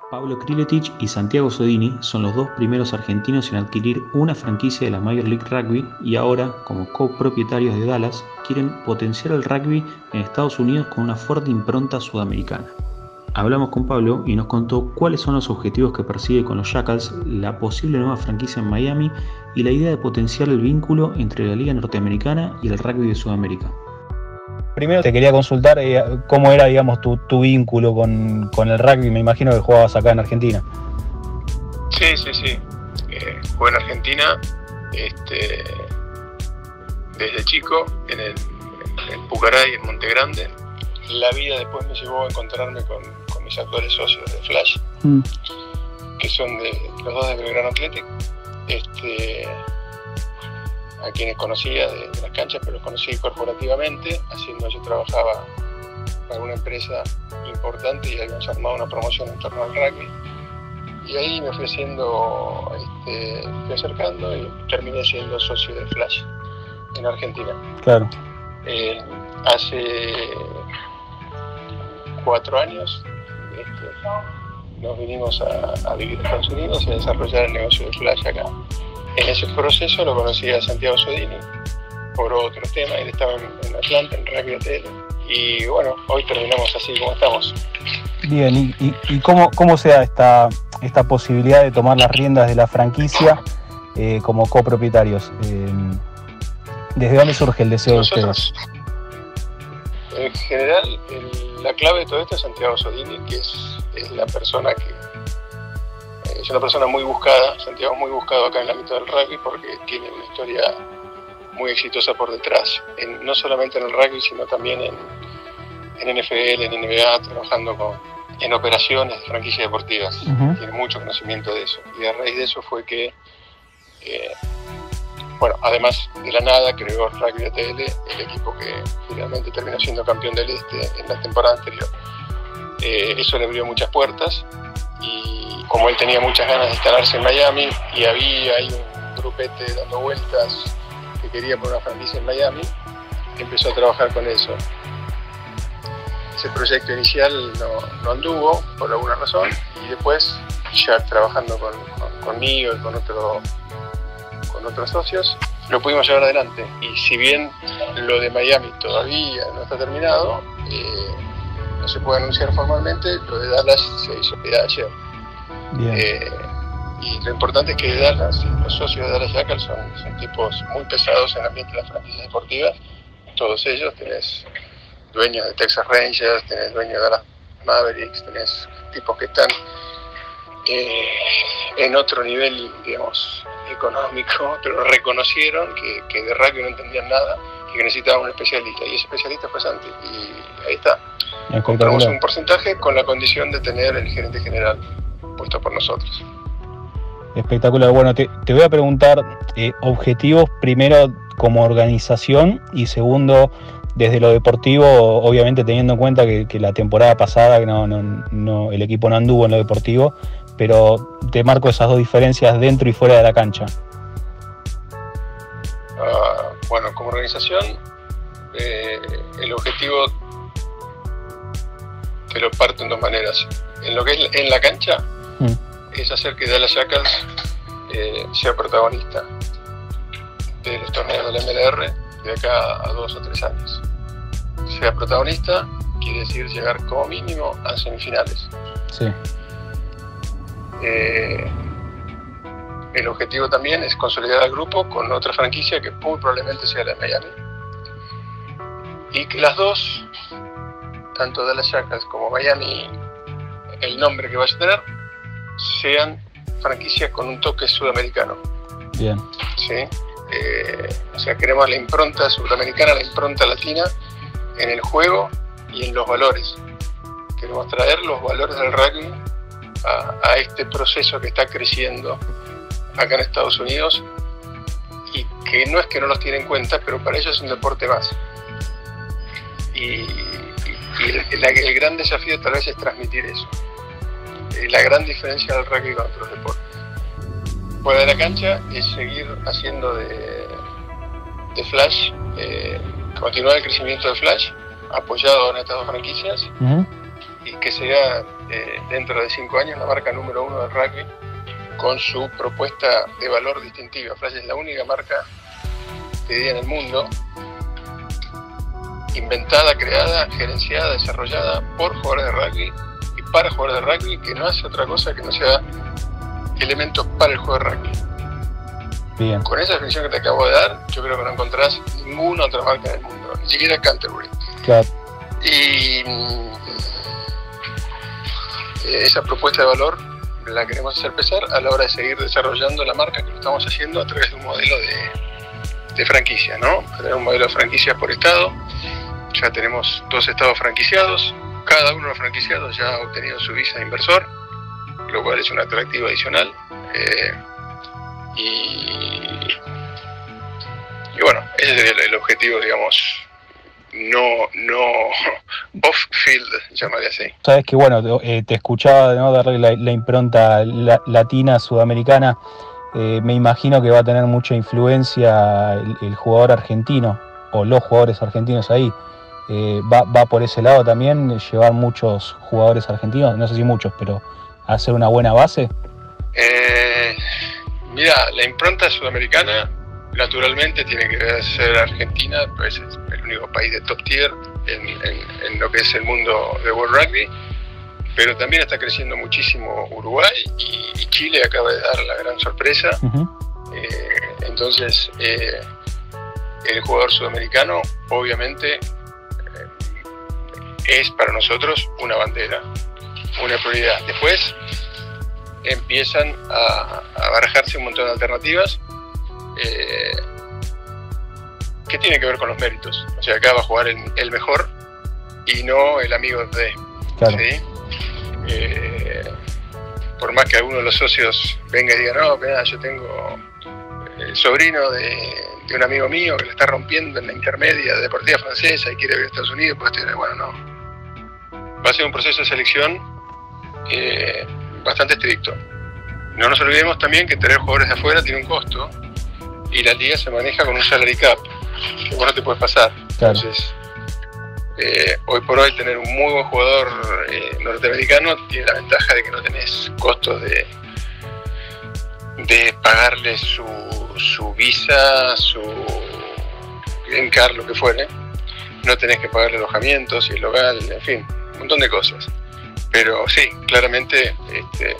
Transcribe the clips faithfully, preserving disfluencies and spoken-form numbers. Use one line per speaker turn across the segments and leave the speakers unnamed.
Pablo Kriletich y Santiago Sodini son los dos primeros argentinos en adquirir una franquicia de la Major League Rugby y ahora, como copropietarios de Dallas, quieren potenciar el rugby en Estados Unidos con una fuerte impronta sudamericana. Hablamos con Pablo y nos contó cuáles son los objetivos que persigue con los Jackals, la posible nueva franquicia en Miami y la idea de potenciar el vínculo entre la Liga Norteamericana y el rugby de Sudamérica.
Primero te quería consultar eh, cómo era, digamos, tu, tu vínculo con, con el rugby. Me imagino que jugabas acá en Argentina.
Sí, sí, sí. Eh, jugué en Argentina este, desde chico, en, el, en Pucaray, en Monte Grande. La vida después me llevó a encontrarme con, con mis actuales socios de Flash, mm. que son de, los dos de Belgrano Athletic, este, a quienes conocía de, de las canchas, pero los conocí corporativamente, haciendo yo trabajaba para una empresa importante y habíamos armado una promoción en torno al rugby. Y ahí me fui haciendo, este, fui acercando y terminé siendo socio de Flash en Argentina.
Claro.
Eh, hace cuatro años este, nos vinimos a, a vivir a Estados Unidos y a desarrollar el negocio de Flash acá. En ese proceso lo conocí a Santiago Sodini por otro tema. Él estaba en, en Atlanta, en Rugby A T L. Y bueno, hoy terminamos así como estamos.
Bien, ¿y, y, y cómo, cómo se da esta, esta posibilidad de tomar las riendas de la franquicia eh, como copropietarios? Eh, ¿Desde dónde surge el deseo
Nosotros,
de ustedes?
En general, el, la clave de todo esto es Santiago Sodini, que es, es la persona que eh, es una persona muy buscada. Santiago es muy buscado acá en el ámbito del rugby porque tiene una historia muy exitosa por detrás, en, no solamente en el rugby, sino también en, en N F L, en N B A, trabajando con, en operaciones de franquicias deportivas. Uh-huh. Tiene mucho conocimiento de eso. Y a raíz de eso fue que, eh, bueno, además de la nada, creó el Rugby A T L, el equipo que finalmente terminó siendo campeón del Este en la temporada anterior. Eh, eso le abrió muchas puertas y como él tenía muchas ganas de instalarse en Miami y había ahí un grupete dando vueltas que quería poner una franquicia en Miami, empezó a trabajar con eso. Ese proyecto inicial no, no anduvo por alguna razón y después, ya trabajando con, con, conmigo y con, otro, con otros socios, lo pudimos llevar adelante. Y si bien lo de Miami todavía no está terminado, eh, no se puede anunciar formalmente, lo de Dallas se hizo el día de ayer. Eh, y lo importante es que de Dallas, los socios de Dallas Jackals son, son tipos muy pesados en el ambiente de las franquicias deportivas. Todos ellos, tenés dueños de Texas Rangers, tenés dueños de Dallas Mavericks, tenés tipos que están eh, en otro nivel, digamos, económico, pero reconocieron que, que de rugby no entendían nada y que necesitaban un especialista, y ese especialista fue Santi, y ahí está. Compramos un porcentaje con la condición de tener el gerente general puesto por nosotros.
Espectacular. Bueno, te, te voy a preguntar eh, objetivos primero como organización y segundo desde lo deportivo, obviamente teniendo en cuenta que, que la temporada pasada no, no, no, el equipo no anduvo en lo deportivo, pero te marco esas dos diferencias dentro y fuera de la cancha.
Uh, bueno, como organización, eh, el objetivo te lo parto en dos maneras. En lo que es en la cancha, mm. es hacer que Dallas Jackals eh, sea protagonista de los torneos del M L R de acá a dos o tres años. Sea protagonista quiere decir llegar como mínimo a semifinales.
Sí.
Eh, el objetivo también es consolidar al grupo con otra franquicia que muy probablemente sea la de Miami. Y que las dos, tanto Dallas Jackals como Miami, el nombre que vaya a tener, sean franquicias con un toque sudamericano.
Bien.
¿Sí? Eh, o sea, queremos la impronta sudamericana, la impronta latina en el juego y en los valores. Queremos traer los valores del rugby a, a este proceso que está creciendo acá en Estados Unidos y que no es que no los tiene en cuenta, pero para ellos es un deporte más. Y, y, y el, el gran desafío tal vez es transmitir eso. La gran diferencia del rugby con otros deportes. Fuera de la cancha es seguir haciendo de, de Flash, eh, continuar el crecimiento de Flash, apoyado en estas dos franquicias, uh-huh. y que sea eh, dentro de cinco años la marca número uno del rugby con su propuesta de valor distintiva. Flash es la única marca, te diría, en el mundo inventada, creada, gerenciada, desarrollada por jugadores de rugby y para jugadores de rugby, que no hace otra cosa que no sea elementos para el juego de rugby.
Bien. Con
esa definición que te acabo de dar, yo creo que no encontrás ninguna otra marca en el mundo, ni siquiera Canterbury.
Claro.
Y esa propuesta de valor la queremos hacer pesar a la hora de seguir desarrollando la marca, que lo estamos haciendo a través de un modelo de, de franquicia, ¿no? Tener un modelo de franquicia por estado. Ya tenemos dos estados franquiciados, cada uno de los franquiciados ya ha obtenido su visa de inversor, lo cual es un atractivo adicional. Eh, y, y bueno, ese es el, el objetivo, digamos, no, no off-field, llamaría así.
Sabes que bueno, eh, te escuchaba, ¿no?, darle la, la impronta la, latina, sudamericana. Eh, me imagino que va a tener mucha influencia el, el jugador argentino o los jugadores argentinos ahí. Eh, va, va por ese lado también, llevar muchos jugadores argentinos, no sé si muchos, pero hacer una buena base.
Eh, mira, la impronta sudamericana naturalmente tiene que ser Argentina, pues es el único país de top tier en, en, en lo que es el mundo de World Rugby, pero también está creciendo muchísimo Uruguay y, y Chile acaba de dar la gran sorpresa. Uh-huh. eh, entonces eh, el jugador sudamericano obviamente eh, es para nosotros una bandera, una prioridad. Después empiezan a, a barajarse un montón de alternativas eh, que tienen que ver con los méritos. O sea, acá va a jugar el, el mejor y no el amigo de.
Claro.
¿Sí? Eh, por más que alguno de los socios venga y diga, no, mira, yo tengo el sobrino de, de un amigo mío que le está rompiendo en la intermedia deportiva francesa y quiere ir a Estados Unidos, pues bueno, no. Va a ser un proceso de selección eh, bastante estricto. No nos olvidemos también que tener jugadores de afuera tiene un costo y la liga se maneja con un salary cap que vos no te puedes pasar.
Claro.
Entonces, eh, hoy por hoy tener un muy buen jugador eh, norteamericano tiene la ventaja de que no tenés costos de, de pagarle su, su visa, su green card, lo que fuere. No tenés que pagarle alojamientos y el local, en fin, un montón de cosas. Pero sí, claramente este,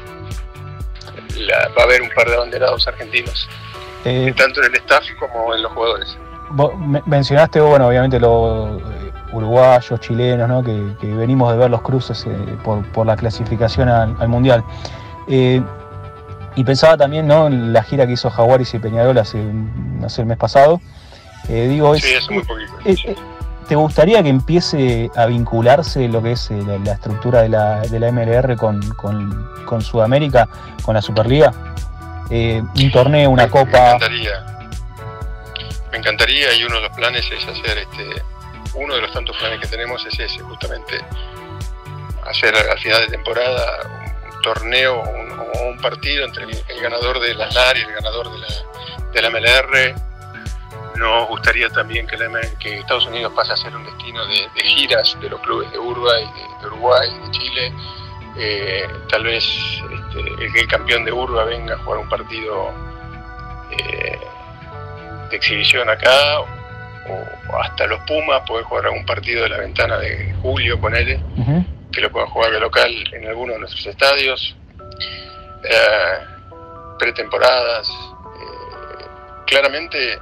la, va a haber un par de abanderados argentinos, eh, tanto en el staff como en los jugadores.
Vos mencionaste, bueno, obviamente los eh, uruguayos, chilenos, ¿no?, que, que venimos de ver los cruces eh, por, por la clasificación al, al Mundial. Eh, y pensaba también, ¿no?, en la gira que hizo Jaguares y Peñarol hace, no sé, el mes pasado. Eh, digo, es,
sí, es muy poquito.
Eh, eh, ¿Te gustaría que empiece a vincularse lo que es eh, la, la estructura de la, de la M L R con, con, con Sudamérica, con la Superliga? Eh, un torneo, una
me,
copa.
Me encantaría. Me encantaría, y uno de los planes es hacer, este, uno de los tantos planes que tenemos es ese, justamente, hacer al final de temporada un torneo o un, un partido entre el, el ganador de la N A R y el ganador de la, de la M L R. Nos gustaría también que, la, que Estados Unidos pase a ser un destino de, de giras de los clubes de Uruguay, de, de Uruguay, de Chile. Eh, tal vez este, el, el campeón de Uruguay venga a jugar un partido eh, de exhibición acá, o, o hasta los Pumas pueden jugar algún partido de la ventana de julio, ponele, uh-huh. que lo puedan jugar de local en alguno de nuestros estadios. Eh, pretemporadas. Eh, claramente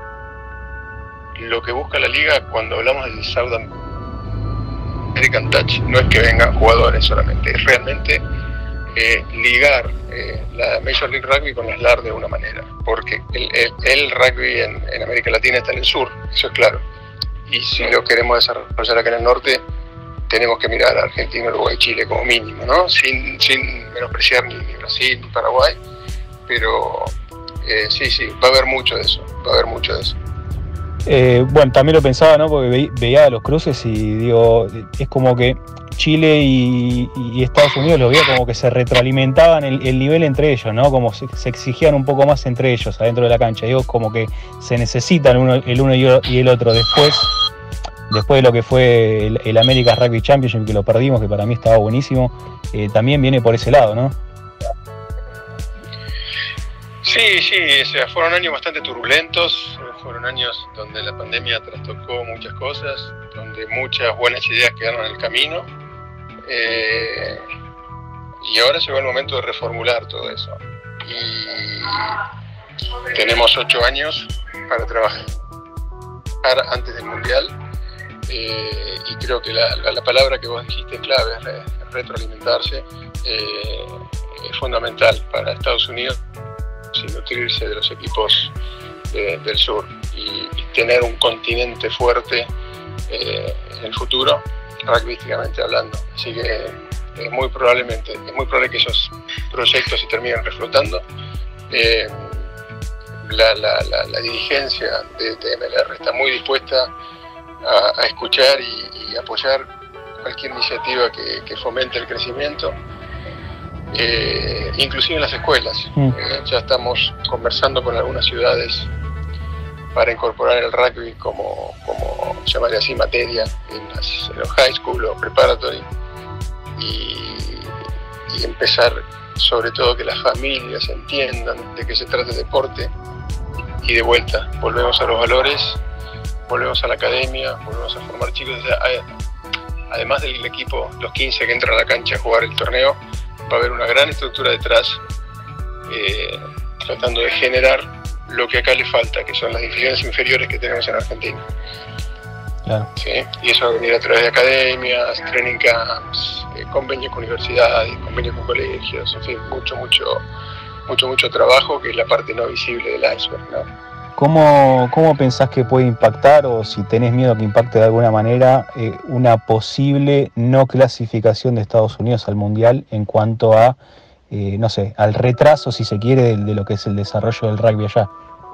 lo que busca la liga cuando hablamos del South American Touch no es que vengan jugadores solamente, es realmente eh, ligar eh, la Major League Rugby con la S L A R de una manera, porque el, el, el rugby en, en América Latina está en el sur, eso es claro, y si lo queremos desarrollar acá en el norte tenemos que mirar a Argentina, Uruguay, Chile como mínimo, ¿no? Sin, sin menospreciar ni, ni Brasil ni Paraguay, pero eh, sí, sí, va a haber mucho de eso, va a haber mucho de eso.
Eh, bueno, también lo pensaba, ¿no?, porque ve, veía los cruces y digo, es como que Chile y, y Estados Unidos lo veía como que se retroalimentaban el, el nivel entre ellos, ¿no? Como se, se exigían un poco más entre ellos adentro de la cancha. Digo, como que se necesitan uno, el uno y el otro. Después, después de lo que fue el, el America's Rugby Championship, que lo perdimos, que para mí estaba buenísimo, eh, también viene por ese lado, ¿no?
Sí, sí, o sea, fueron años bastante turbulentos, fueron años donde la pandemia trastocó muchas cosas, donde muchas buenas ideas quedaron en el camino, eh, y ahora llegó el momento de reformular todo eso. Y tenemos ocho años para trabajar antes del Mundial, eh, y creo que la, la, la palabra que vos dijiste es clave, es re, retroalimentarse, eh, es fundamental para Estados Unidos sin nutrirse de los equipos de, del sur y, y tener un continente fuerte eh, en el futuro, rugbyísticamente hablando. Así que eh, muy probablemente, es muy probable que esos proyectos se terminen reflotando. Eh, la, la, la, la dirigencia de, de M L R está muy dispuesta a, a escuchar y, y apoyar cualquier iniciativa que, que fomente el crecimiento. Eh, inclusive en las escuelas. Mm. Eh, ya estamos conversando con algunas ciudades para incorporar el rugby como, como llamarle así, materia en, las, en los high school o preparatory y, y empezar sobre todo que las familias entiendan de qué se trata el deporte y de vuelta volvemos a los valores, volvemos a la academia, volvemos a formar chicos. O sea, hay, además del equipo, los quince que entran a la cancha a jugar el torneo, va a haber una gran estructura detrás, eh, tratando de generar lo que acá le falta, que son las divisiones inferiores que tenemos en Argentina.
Claro.
¿Sí? Y eso va a venir a través de academias, training camps, eh, convenios con universidades, convenios con colegios, en fin, mucho, mucho, mucho, mucho trabajo, que es la parte no visible del iceberg, ¿no?
¿Cómo, ¿Cómo pensás que puede impactar, o si tenés miedo que impacte de alguna manera, eh, una posible no clasificación de Estados Unidos al Mundial en cuanto a, eh, no sé, al retraso, si se quiere, de, de lo que es el desarrollo del rugby allá?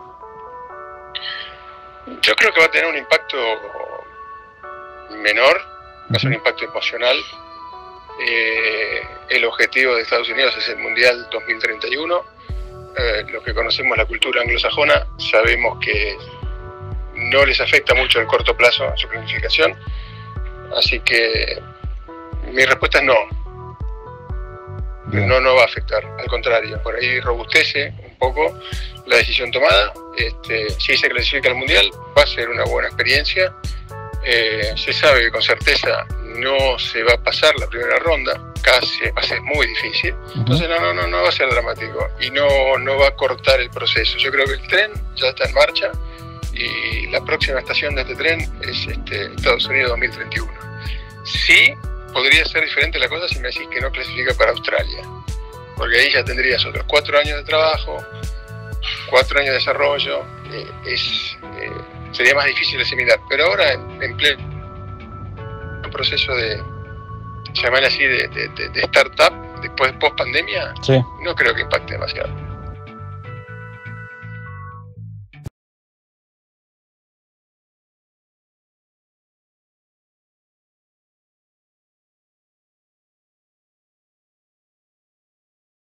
Yo creo que va a tener un impacto menor, va a ser un impacto emocional. Eh, el objetivo de Estados Unidos es el Mundial dos mil treinta y uno. Eh, los que conocemos la cultura anglosajona sabemos que no les afecta mucho el corto plazo en su planificación, así que mi respuesta es no. Bien. No, no va a afectar, al contrario, por ahí robustece un poco la decisión tomada. Este, si se clasifica al Mundial va a ser una buena experiencia, eh, se sabe que con certeza no se va a pasar la primera ronda, casi va a ser muy difícil, entonces no, no, no, no va a ser dramático y no, no va a cortar el proceso. Yo creo que el tren ya está en marcha y la próxima estación de este tren es este, Estados Unidos dos mil treinta y uno. Sí, podría ser diferente la cosa si me decís que no clasifica para Australia, porque ahí ya tendrías otros cuatro años de trabajo, cuatro años de desarrollo, eh, es, eh, sería más difícil de asimilar, pero ahora en, en pleno proceso de, llamarle así, de, de, de startup, después post pandemia,
sí,
no creo que impacte demasiado.